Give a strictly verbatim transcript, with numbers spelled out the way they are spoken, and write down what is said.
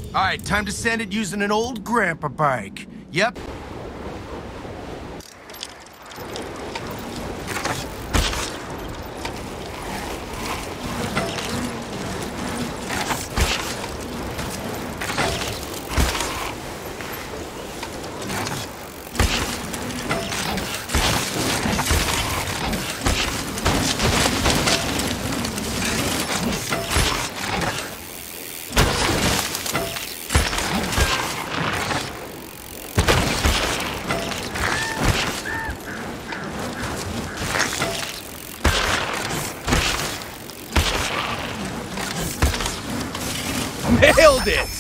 All right, time to send it using an old grandpa bike. Yep. Nailed it!